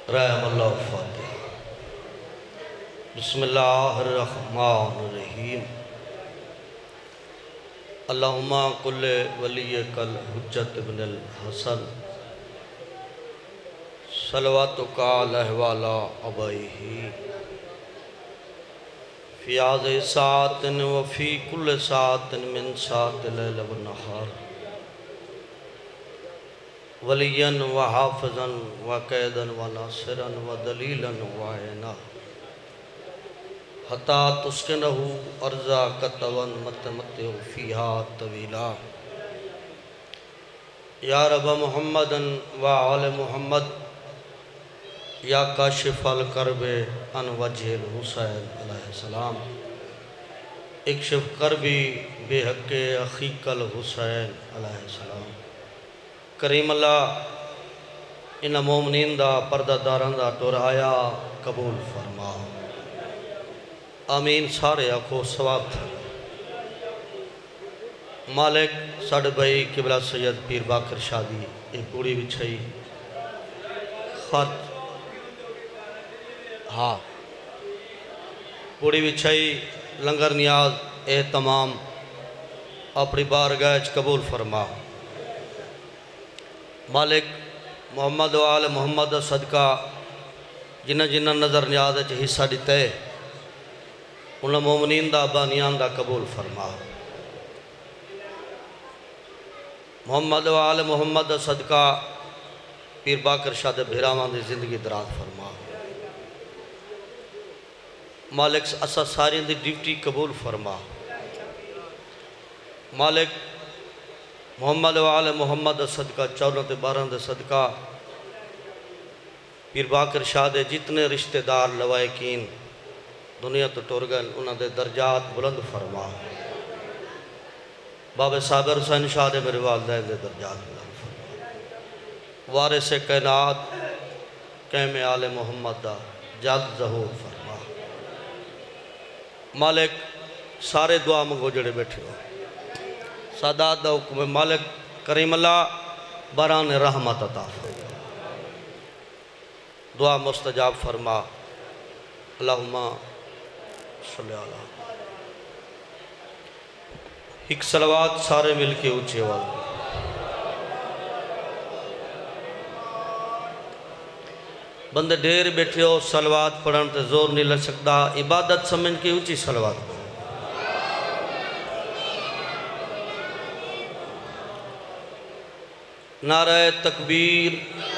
رحم اللہ فاتح۔ بسم اللہ الرحمن الرحیم۔ اللہم کل ولیک الحجت ابن الحسن صلواتک علیہ وعلی آبائہ فی هذه ساعة وفی کل ساعة من ساعة اللیل والنہار ولیاً و حافظاً و قیداً و ناصراً و دلیلاً و عینا حتی تسکنہو ارضا کتوان متمتعو فیہا طویلا یا رب محمدًا و آل محمد یا کاشف الکرب عن وجہ الحسین علیہ السلام اکشف کربی بے حق اخیق الحسین علیہ السلام۔ کریم اللہ ان مومنین دا پردہ داران دا ٹورایا قبول فرما، آمین۔ سارے آکھو ثواب تھا۔ مالک ساڑھے بھائی قبلہ سید پیر باقر شادی ایک پوڑی بچھائی خط ہاں پوڑی بچھائی لنگر نیاز اے تمام اپنی بارگاہ قبول فرما۔ مالک محمد و آل محمد صدقہ جنہ جنہ نظر نیاز حصہ دیتے انہاں مومنین دا بانیان دا قبول فرما۔ محمد و آل محمد صدقہ پیر باقر شاہ بھیرامان دی زندگی دراز فرما۔ مالک اسا ساری دی ڈیوٹی قبول فرما۔ مالک محمد و آل محمد صدقہ 14 12 صدقہ پیر باقر شاہ دے جتنے رشتہ دار لوائقین دنیا تو ٹورگن انہاں دے درجات بلند فرما۔ بابا صابر حسین شاہ دے میرے والدین دے درجات بلند فرما۔ وارث کائنات قیم آل محمد دا جلد ظہور فرما۔ مالک سارے دعا منگو جڑے بیٹھے ہو، سادات دا حکم مالک کریم اللہ بران رحمت عطا فرما، دعا مستجاب فرما۔ اللہم صلی اللہ ایک صلوات سارے مل کے اونچے والے۔ بندے ڈھیر بیٹھے ہو، صلوات پڑھن تے زور نہیں لگ سکتا، عبادت سمجھ کے اونچی صلوات پڑھن۔ نعرہ تکبیر،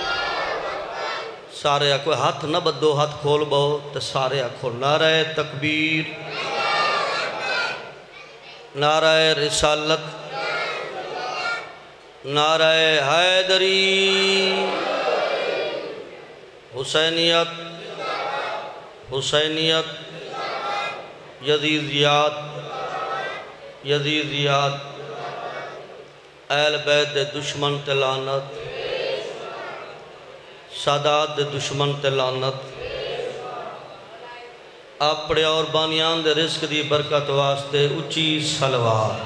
سارے آکھو ہاتھ نہ بدو، ہاتھ کھول بہو تو سارے آکھو نعرہ تکبیر، نعرہ رسالت، نعرہ حیدری، حسینیت، حسینیت، یزیدیات، یزیدیات، اہل بیت دے دشمن تے لعنت، سادات دے دشمن تے لعنت، اپنے اور بانیان دے رزق دی برکت واسطے اچھی صلوات۔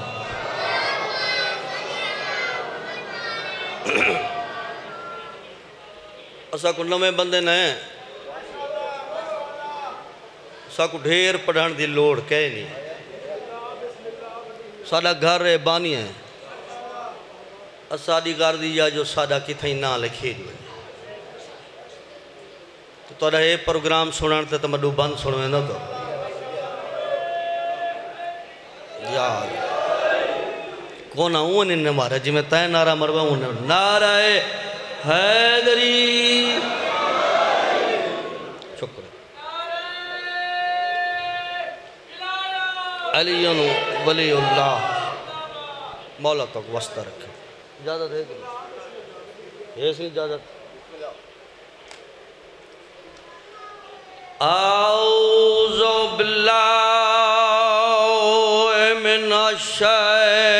اسا کو نمیں بندے نئے اسا کو ڈھیر پڑھان دی لوڑ کہے نہیں، ساڑھا گھر ہے بانی ہے، اساڑی گھر دی یا جو ساڑھا کتھیں نہ لکھے جو ہے تو توڑا یہ پروگرام سنان تے تمہڈو بند سنویں نہ تو یار کون آؤں انہیں مارا جی میں تائیں نعرہ مروا انہیں نعرہ حیدری، شکر علی ولی اللہ، مولا تک وسطہ رکھے۔ اجازت ہے کہ یہ سی اجازت؟ اعوذ باللہ من الشیطان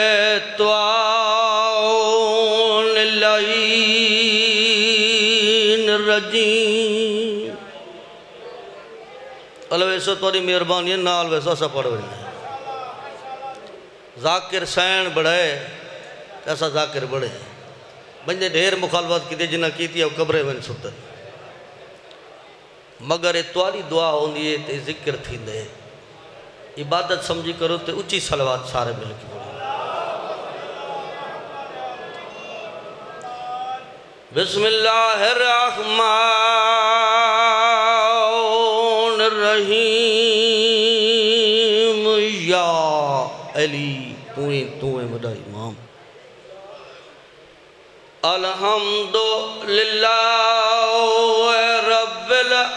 الرجیم۔ اللہ ویسے توڑی مہربانی ہے نال ویسا سا پڑھ رہے ہیں۔ ذاکر سین بڑھے ایسا ذاکر بڑھے بندے ڈھیر مخالفت کی تھی جنہ کی تھی اب قبرے میں ستے مگر اتوالی دعا ہوندی ہے تے ذکر تھی دے عبادت سمجھی کرو تے اچھی صلوات سارے مل کے پڑھو بسم اللہ الرحمن الرحیم یا علی تویں مدہ امام الحمدللہ رب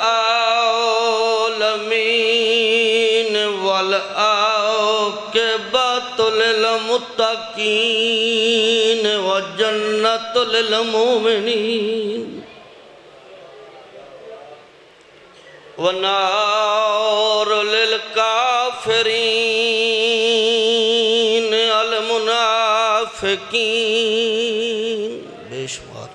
العالمین والعاقبۃ للمتقین وجنت للمؤمنین ونار للکافرین المنافقین بے شمار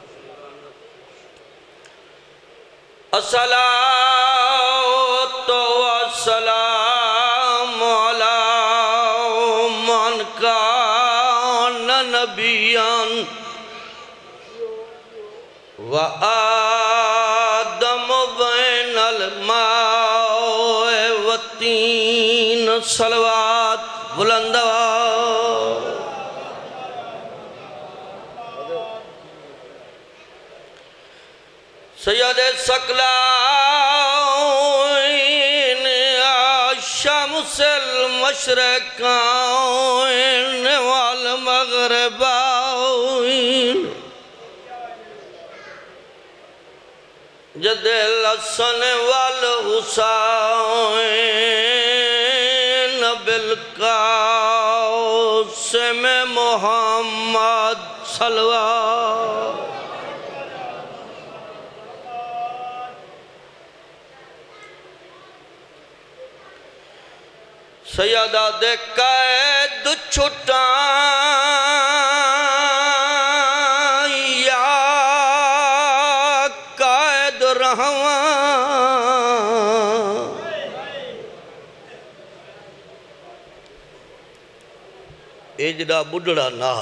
الصلاۃ والسلام علی من کان نبیا وآدم بین الماء والطین صلوات بلند سید ثقلین شمس المشرقین والمغربین جد الحسن والحسین بالقاسم محمد صلوات سیدہ دے قید چھٹائیں یا قید رہواں ایجڑا بڑھڑا نہ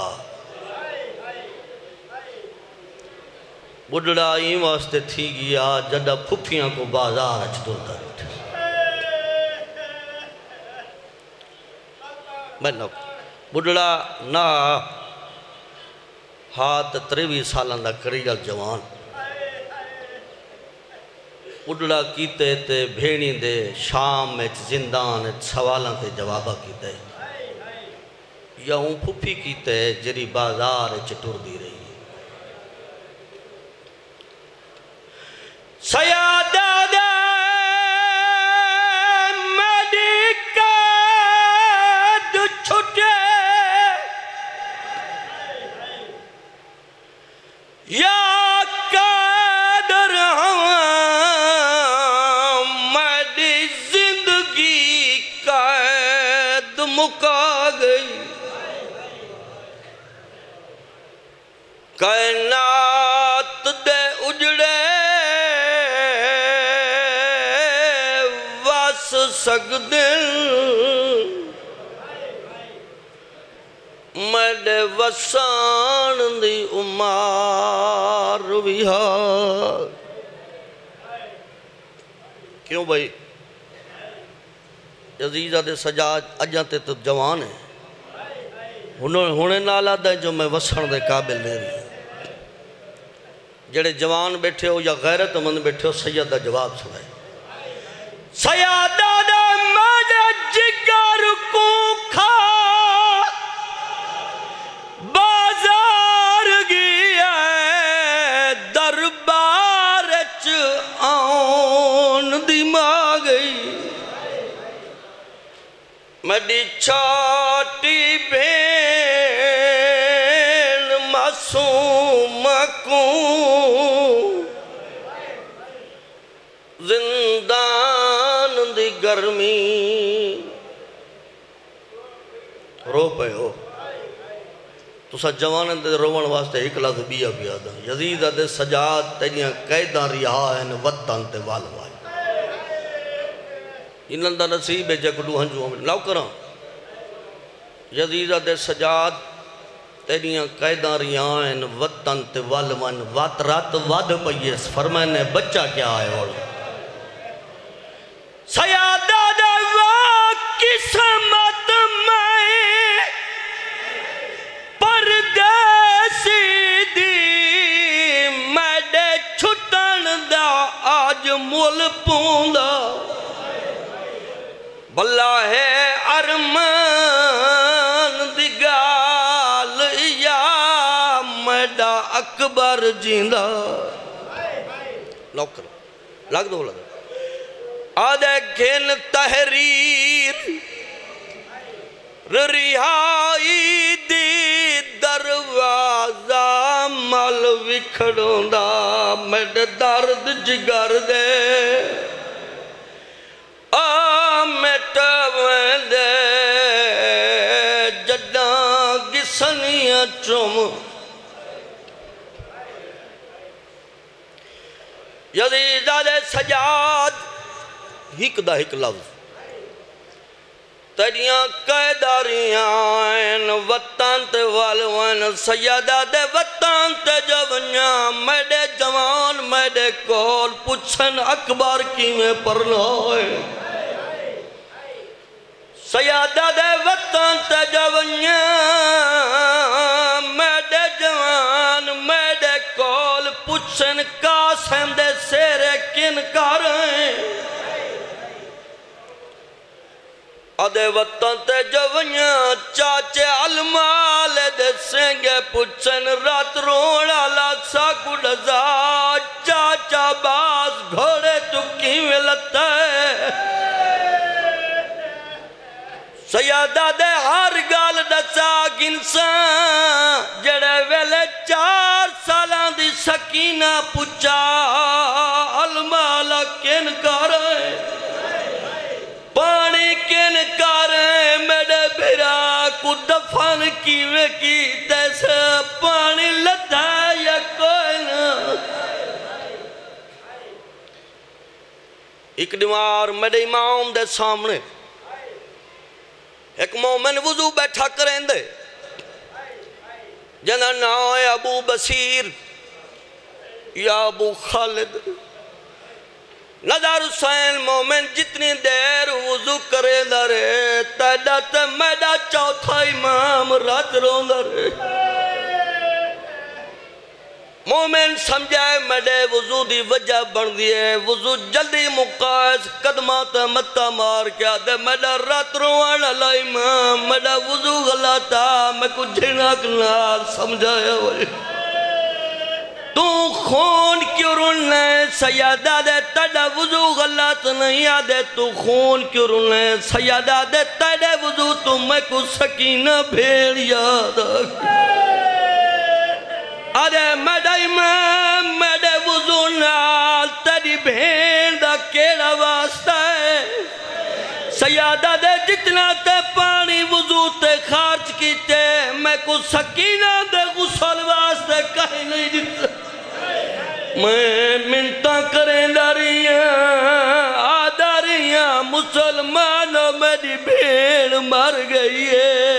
بڑھڑا ہی واسطے تھی گیا جڑا پھپیاں کو بازار اچھ دلتا رہتا میں نہ بڑھڑا نہ ہاتھ 23 سالان دا کری گل جوان بڑھڑا کیتے تے بھیڑی دے شام میں زندان سوالان تے جوابہ کیتے یا ہوں پھپی کیتے جری بازار چٹور دی رہی سیادہ دے یا قادر میری زندگی قید مکا گئی کائنات دے اجڑے وس سکدن میڈے وسان دی عمار ویہار کیوں بھائی عزیزہ دے سجاد اجاں تے تو جوان ہے ہونے نالا دے جو میں وسان دے قابل لے رہی جڑے جوان بیٹھے ہو یا غیرت مند بیٹھے ہو سیدہ جواب سنائے سیدہ دے میڈے جگر کو کھا بازار گیا دربار آن دی ماں گئی میری چھوٹی بین معصوم کو زندان دی گرمی رو پہ ہو تو سا جوانن دے روان واسطے ایک لفظ بیا بیا دا یزید دے سجاد تیلیاں قیداں رہا ہیں وطن تے والوائی انہاں دا نصیب ہے جگڑو ہنجو ہمیں لاؤ کراں یزید دے سجاد تیلیاں قیداں رہا ہیں وطن تے والوائی وات رات واد پئیس فرمائنے بچہ کیا آئے اور سیادہ دوا قسمت میں پردیسی دی میڈے چھٹن دا آج مول پوندا بلا ہے ارمان دی گال یا میڈا اکبر جیندہ لوک کرو لگ دو لگ آدھے گھن تحریر رہائی دی دروازہ مل وکھڑوں دا میڈے درد جگر دے میٹا ویندے جڈاں گسنیاں چوم یزیدہ دے سجاد ہک دا ہک لفظ تیریاں قیداریاں آئین وطن تے والوین سیادہ دے وطن تے جونیاں میڈے جوان میڈے کول پچھن اکبر کی میں پرنا ہوئے سیادہ دے وطن تے جونیاں میڈے جوان میڈے کول پچھن قاسم دے سیرے کن کاریں آدھے وطن تے جونیاں چاچے علمال دے سنگے پچھن رات روڑا لاتسا کڑزا چاچا باز گھوڑے تو کی ملتا ہے سیادہ دے ہر گال دسا گنسان جڑے ویلے 4 سالان دی سکینہ پچھا علمالا کن کارے پانی کن کارے میڈے بھرا کو دفن کیوے کی تیسے پانی لتا یا کوئی نا ایک دیوار میڈے امام دے سامنے ایک مومن وضو بیٹھا کریں دے جنہ نام ہے ابو بصیر یا ابو خالد نظر حسین مومن جتنی دیر وضو کریں دارے تیڈا تے میڈا چوتھا امام رات رون دارے مومن سمجھائے میڈے وضو دی وجہ بن دیئے وضو جلدی مقاس قدمات متہ مار کیا دے میڈا رات روان اللہ امام میڈا وضو غلطا میں کچھ جھنک نال سمجھایا ہوئے تو خون کیوں رولنے سیادہ دے تیڈا وضو غلط نہیں آدھے تو خون کیوں رولنے سیادہ دے تیڈے وضو تو میں کچھ سکینہ بھیڑ یاد آدھے میڈا امام میڈے وضو نال تیری بھیڑ دا کیڑا واسطہ ہے سیادہ دے جتنا تے پانی وضو تے خارج کیتے میں کچھ سکینہ دے غسل واسطے کہیں نہیں دیتا میں منتہ کریں داریاں آداریاں مسلمانوں میری بھیڑ مر گئی ہے